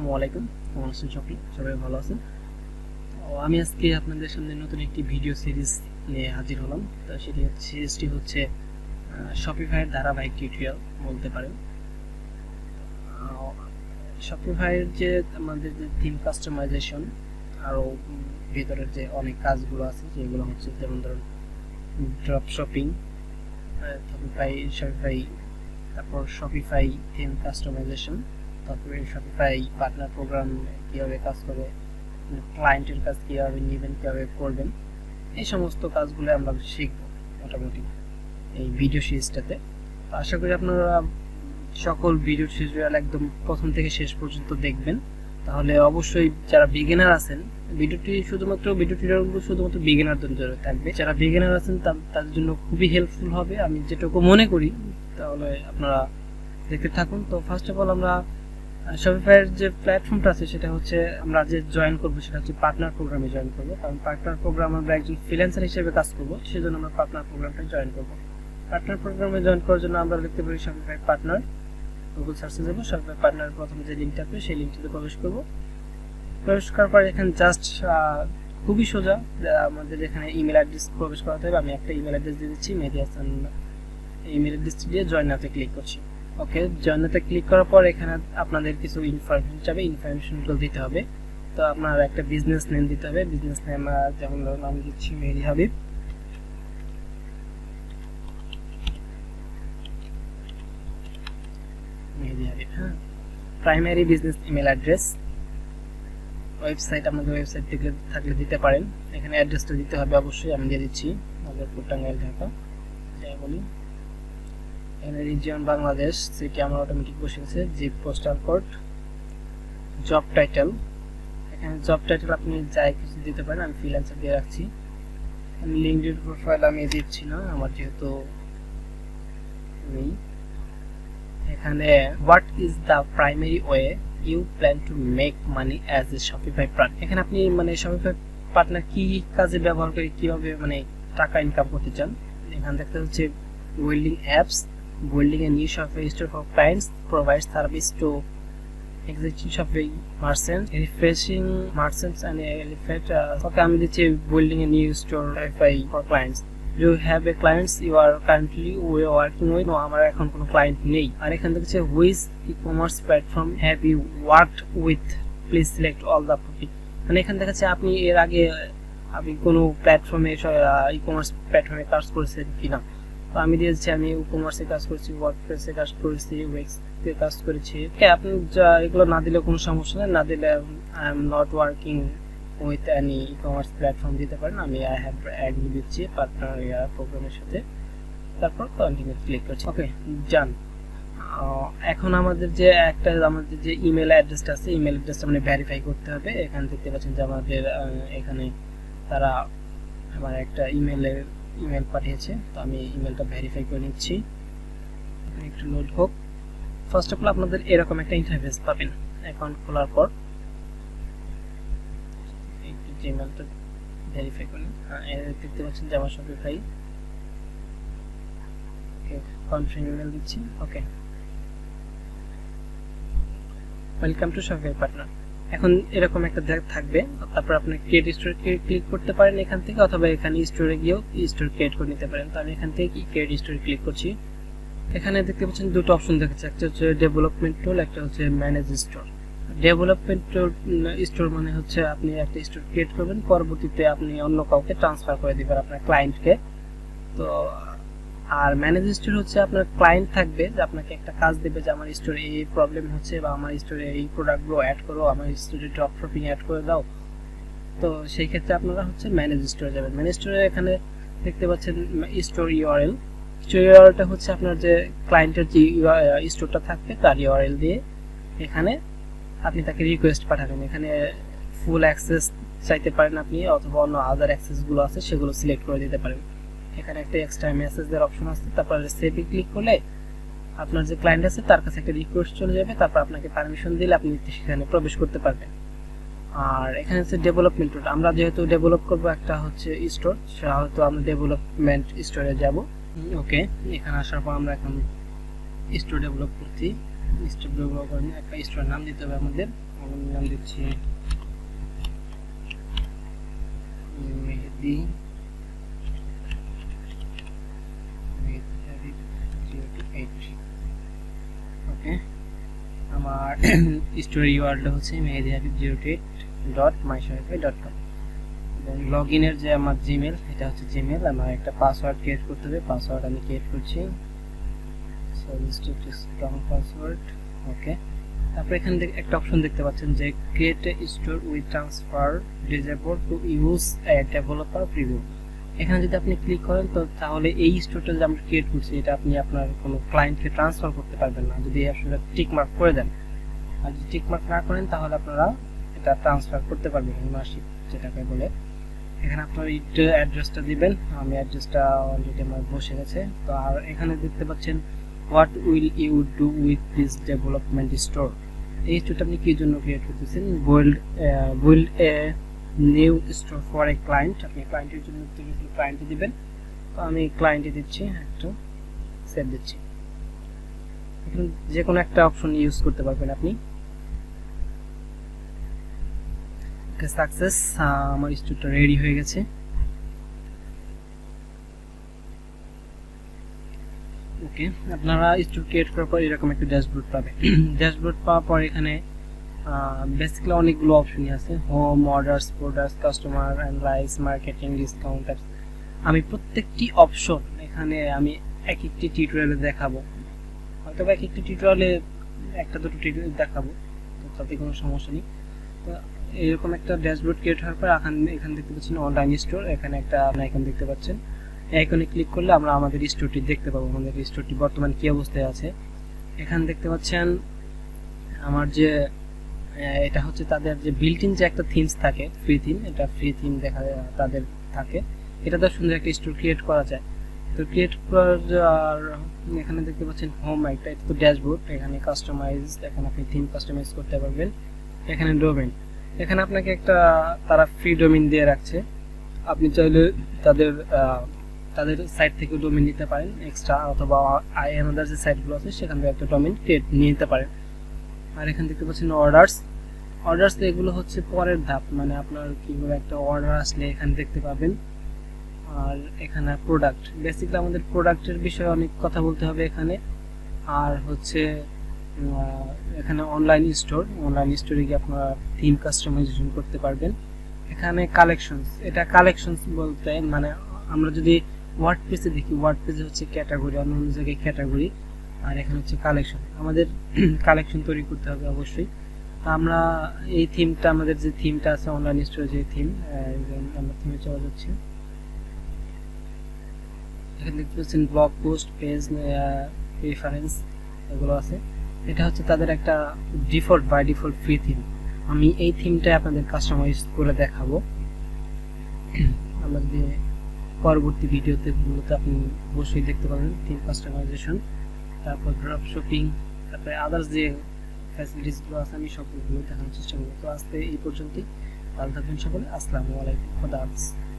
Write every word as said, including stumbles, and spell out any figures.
আসসালামু আলাইকুম। কেমন আছেন সকলে? সবাই ভালো আছেন? তো আমি আজকে আপনাদের সামনে নতুন একটি ভিডিও সিরিজ নিয়ে হাজির হলাম। তো সেটি হচ্ছে সিরিজটি হচ্ছে শপিফাইয়ের ধারাবাহিক টিউটোরিয়াল বলতে পারেন। শপিফাইয়ের যে আমাদের যে থিম কাস্টমাইজেশন আরও ভিতরের যে অনেক কাজগুলো আছে যেগুলো হচ্ছে যেমন ধরুন ড্রপ শপিং, শপিফাই শপিফাই তারপর শপিফাই থিম কাস্টমাইজেশন, তারপরে শপিফাই পার্টনার প্রোগ্রাম কীভাবে কাজ করে, ক্লায়েন্টের কাজ কীভাবে নেবেন, কীভাবে করবেন, এই সমস্ত কাজগুলো আমরা শিখব মোটামুটি এই ভিডিও সিরিজটাতে। আশা করি আপনারা সকল ভিডিও টিউটোরিয়াল একদম প্রথম থেকে শেষ পর্যন্ত দেখবেন। তাহলে অবশ্যই যারা বিগিনার আছেন, ভিডিওটি শুধুমাত্র ভিডিও টিউটোরিয়ালগুলো শুধুমাত্র বিগিনারদের জন্য থাকবে। যারা বিগিনার আছেন তাদের জন্য খুবই হেল্পফুল হবে আমি যেটুকু মনে করি। তাহলে আপনারা দেখতে থাকুন। তো ফার্স্ট অফ অল আমরা শপিফাইয়ের যে প্ল্যাটফর্মটা আছে সেটা হচ্ছে আমরা যে জয়েন করবো সেটা হচ্ছে পার্টনার প্রোগ্রামে জয়েন করবো। কারণ পার্টনার প্রোগ্রাম আমরা একজন ফ্রিল্যান্সার হিসেবে কাজ করবো, সেজন্য আমরা পার্টনার প্রোগ্রামটা জয়েন করবো। পার্টনার প্রোগ্রামে জয়েন করার জন্য আমরা লিখতে পারি শপিফাই পার্টনার, গুগল সার্চে যাবো, শপিফাই পার্টনার প্রথম যে লিঙ্কটা পেয়ে সেই লিঙ্কটিতে প্রবেশ করবো। প্রবেশ করার পর এখানে জাস্ট খুবই সোজা আমাদের এখানে ইমেল অ্যাড্রেস প্রবেশ করাতে হবে। আমি একটা ইমেল অ্যাড্রেস দিয়ে দিচ্ছি, মেহেদী হাসান ইমেল অ্যাড্রেসটি দিয়ে জয়েন নাওতে ক্লিক করছি। ওকে, জয়েন নাওতে ক্লিক করার পর এখানে আপনাদের কিছু ইনফরমেশন চাবে, ইনফরমেশনগুলো দিতে হবে। তো আপনার একটা বিজনেস নেম দিতে হবে। বিজনেস নেম যেমন ধরুন আমি দিচ্ছি মেহেদী হাবিব। মেহেদী হাবিব হ্যাঁ। Primary business email address, website আপনাদের ওয়েবসাইট থেকে থাকলে দিতে পারেন। এখানে অ্যাড্রেসটা দিতে হবে অবশ্যই, আমি দিয়ে দিচ্ছি মাদারপুর টাঙ্গাইল ঢাকা যাই বলি। এখানে রিজিয়ন বাংলাদেশ, সিটি আমার অটোমেটিক বসে গেছে, zip postal code, job title, এখানে জব টাইটেল আপনি যাই কিছু দিতে পারেন, আমি ফ্রিল্যান্সার দিয়ে রাখছি। লিঙ্কডইন প্রোফাইল আমি দিচ্ছি না আমার যেহেতু নেই। এখানে what is the primary way you plan to make money as a Shopify partner, এখানে আপনি মানে শপিফাই পার্টনার কি কাজে ব্যবহার করে কিভাবে মানে টাকা ইনকাম করতে চান। এখানে দেখতে হচ্ছে building apps, building a new Shopify store for clients, provides service to existing Shopify merchants, refreshing merchants and elevate. Uh, okay, I'm building a new store Shopify for clients. Do you have a clients you are currently working with? No, আমার এখন কোনো client নেই। আর এখান থেকে হচ্ছে which e-commerce platform have you worked with? Please select all the topic. মানে এখান থেকে হচ্ছে আপনি এর আগে আপনি কোনো প্ল্যাটফর্মে ই কমার্স প্ল্যাটফর্মে কাজ করেছেন কিনা। তো আমি দিয়েছি আমি ই-কমার্সে কাজ করছি, ওয়ার্ডপ্রেসে কাজ করেছি, ওয়েক্সে কাজ করেছি। আপনি এগুলো না দিলে কোনো সমস্যা নেই, না দিলে I am not working with any e-commerce platform দিতে পারেন। আমি আই হ্যাভ অ্যাগ্রি দিচ্ছি পার্টনার প্রোগ্রামের সাথে, তারপর কন্টিনিউ ক্লিক করছি। ওকে যান। এখন আমাদের যে একটা আমাদের যে ইমেল অ্যাড্রেসটা আছে, ইমেল অ্যাড্রেসটা মানে ভেরিফাই করতে হবে। এখানে দেখতে পাচ্ছেন যে আমাদের এখানে তারা আমার একটা ইমেলের ইমেল পাঠিয়েছে, তো আমি ইমেলটা ভেরিফাই করে নিচ্ছি, একটু লোড হোক। ফার্স্ট অফ অল আপনাদের এরকম একটা ইন্টারফেস পাবেন অ্যাকাউন্ট খোলার পর। একটু জিমেলটা ভেরিফাই করি। হ্যাঁ, দেখতে পাচ্ছেন যে আমার শপিফাই কনফার্ম ইমেল দিচ্ছি। Okay, welcome to Shopify partner. এখন এরকম একটা থাকবে, তারপর আপনি ক্রিয়েট স্টোরে ক্লিক করতে পারেন এখান থেকে, অথবা এখানে স্টোরে গিয়েও স্টোর ক্রিয়েট করে নিতে পারেন। তো আমি এখান থেকে ক্রিয়েট স্টোরে ক্লিক করছি। এখানে দেখতে পাচ্ছেন দুটো অপশন দেখাচ্ছে, একটা হচ্ছে ডেভেলপমেন্ট টুল, একটা হচ্ছে manage store. Development tool store মানে হচ্ছে আপনি একটা স্টোর ক্রিয়েট করবেন, পরবর্তীতে আপনি অন্য কাউকে ট্রান্সফার করে দিবেন আপনার ক্লায়েন্টকে। তো আর ম্যানেজ স্টোর হচ্ছে আপনার ক্লায়েন্ট থাকবে যে আপনাকে একটা কাজ দেবে যে আমার স্টোরে এই প্রবলেম হচ্ছে বা আমার স্টোরে এই প্রোডাক্টগুলো অ্যাড করো, আমার স্টোরে ড্রপ শপিং অ্যাড করে দাও। তো সেই ক্ষেত্রে আপনারা হচ্ছে ম্যানেজ স্টোরে যাবেন। ম্যানেজ স্টোরে এখানে দেখতে পাচ্ছেন স্টোর ইউআরএল। স্টোর ইউআরএলটা হচ্ছে আপনার যে ক্লায়েন্টের যে স্টোরটা থাকবে তার ইউআরএল দিয়ে এখানে আপনি তাকে রিকোয়েস্ট পাঠাবেন। এখানে ফুল অ্যাক্সেস চাইতে পারেন আপনি, অথবা অন্য আদার অ্যাক্সেসগুলো আছে সেগুলো সিলেক্ট করে দিতে পারেন। এখানে একটা এক্সট্রা মেসেজের অপশন আছে, তারপর সেভে ক্লিক করলে আপনার যে ক্লায়েন্ট আছে তার কাছে একটা রিকোয়েস্ট চলে যাবে, তারপর আপনাকে পারমিশন দিলে আপনি সেখানে প্রবেশ করতে পারবেন। আর এখানে হচ্ছে ডেভেলপমেন্ট টুল, আমরা যেহেতু ডেভেলপ করব একটা হচ্ছে স্টোর, সেটা হয়তো আমরা ডেভেলপমেন্ট স্টোরে যাব। ওকে, এখানে আসার পর আমরা এখন স্টোর ডেভেলপ করছি। স্টোর ব্যবহার করেন, একটা স্টোর নাম দিতে হবে আমাদের। আমি নাম দিচ্ছি মেহেদি ওকে। আমার স্টোর ইউআরএল হচ্ছে Mehedi Habib zero two eight dot my Shopify dot com. Log ইনের যে আমার জিমেল, এটা হচ্ছে জিমেল। আমার একটা পাসওয়ার্ড ক্রিয়েট করতে হবে, পাসওয়ার্ড আমি ক্রিয়েট করছি, স্ট্রং পাসওয়ার্ড ওকে। তারপর এখানে একটা অপশন দেখতে পাচ্ছেন যে create a store with transfer disable to use a developer preview. এখানে যদি আপনি ক্লিক করেন তো তাহলে এই স্টোরটা যে আমরা ক্রিয়েট করছি এটা আপনি আপনার কোনো ক্লায়েন্টকে ট্রান্সফার করতে পারবেন না যদি এই অপশনটা টিক মার্ক করে দেন। আর যদি টিক মার্ক না করেন তাহলে আপনারা এটা ট্রান্সফার করতে পারবেন মেম্বারশিপ যেটাকে বলে। এখানে আপনার অ্যাড্রেসটা দিবেন, আমি অ্যাড্রেসটা অলরেডি আমার বসে গেছে। তো আর এখানে দেখতে পাচ্ছেন what will you do with this development store. এই স্টোরটা আপনি কি জন্য ক্রিয়েট করতেছেন? Build build a new store for a client. আপনি ক্লায়েন্টের জন্য ক্লায়েন্টে দিবেন, তো আমি ক্লায়েন্টে দিচ্ছি, একটু সেভ দিচ্ছি। এখানে যে কোনো একটা অপশন ইউজ করতে পারবেন আপনি। ওকে সাকসেস, আমার স্টোরটা রেডি হয়ে গেছে। ওকে, আপনারা স্টোর ক্রিয়েট করার পর এরকম একটা ড্যাশবোর্ড পাবেন। ড্যাশবোর্ড পাওয়ার পর এখানে বেসিক্যালি অনেকগুলো অপশনই আছে, home, orders, products, customer and rice, marketing, discount. আমি প্রত্যেকটি অপশন এখানে আমি এক একটি টিউটোরিয়ালে দেখাবো, হয়তো এক একটি টিউটোরিয়ালে একটা দুটো টিউটোরিয়াল দেখাবো, তো তাতে কোনো সমস্যা নেই। তো এরকম একটা ড্যাশবোর্ড ক্রিয়েট হওয়ার পর এখানে এখানে দেখতে পাচ্ছেন অনলাইন স্টোর, এখানে একটা আইকন দেখতে পাচ্ছেন। এই আইকনে ক্লিক করলে আমরা আমাদের স্টোরটি দেখতে পাবো, আমাদের স্টোরটি বর্তমানে কী অবস্থায় আছে। এখানে দেখতে পাচ্ছেন আমার যে এটা হচ্ছে তাদের যে বিল্ট ইন যে একটা থিমস থাকে, ফ্রি থিম, এটা ফ্রি থিম দেখা তাদের থাকে। এটা তো সুন্দর একটা স্টোর ক্রিয়েট করা যায়। তো ক্রিয়েট করার আর এখানে দেখতে পাচ্ছেন হোম একটা, এটা তো ড্যাশবোর্ড। এখানে কাস্টমাইজ, এখানে আপনি থিম কাস্টমাইজ করতে পারবেন। এখানে ডোমেইন, এখানে আপনাকে একটা তারা ফ্রি ডোমেইন দিয়ে রাখছে, আপনি চাইলে তাদের তাদের সাইট থেকে ডোমেইন নিতে পারেন এক্সট্রা, অথবা আই আমাদের যে সাইটগুলো আছে সেখান থেকে একটা ডোমেইন ক্রিয়েট নিয়ে নিতে পারেন। আর এখানে দেখতে পাচ্ছেন অর্ডার্স, অর্ডার্স এগুলো হচ্ছে পরের ধাপ, মানে আপনার কীভাবে একটা অর্ডার আসলে এখানে দেখতে পাবেন। আর এখানে প্রোডাক্ট, বেসিক্যালি আমাদের প্রোডাক্টের বিষয়ে অনেক কথা বলতে হবে এখানে। আর হচ্ছে এখানে অনলাইন স্টোর, অনলাইন স্টোরে গিয়ে আপনারা থিম কাস্টমাইজেশন করতে পারবেন। এখানে কালেকশনস, এটা কালেকশনস বলতে মানে আমরা যদি ওয়ার্ডপ্রেসে দেখি, ওয়ার্ডপ্রেসে হচ্ছে ক্যাটাগরি, অন্য অন্য জায়গায় ক্যাটাগরি, আর এখানে হচ্ছে কালেকশন। আমাদের কালেকশন তৈরি করতে হবে অবশ্যই। আমরা এই থিমটা, আমাদের যে থিমটা আছে অনলাইন স্টোরে যে থিম, আমরা থিমে চলে যাচ্ছি। এখানে দেখতে পাচ্ছেন ব্লগ পোস্ট, পেজ, রেফারেন্স এগুলো আছে। এটা হচ্ছে তাদের একটা default by default free theme. আমি এই থিমটা আপনাদের কাস্টমাইজ করে দেখাবো। আমরা যদি পরবর্তী ভিডিওতে গুলোতে আপনি অবশ্যই দেখতে পাবেন থিম কাস্টমাইজেশন, তারপর ড্রপ শপিং, তারপরে আদার্স যে ফ্যাসিলিটিসগুলো আছে আমি সবগুলো দেখানোর চেষ্টা করবো। তো আজকে এই পর্যন্তই, ভালো থাকবেন সকলে, আসসালামু আলাইকুম, খোদা হাফেজ।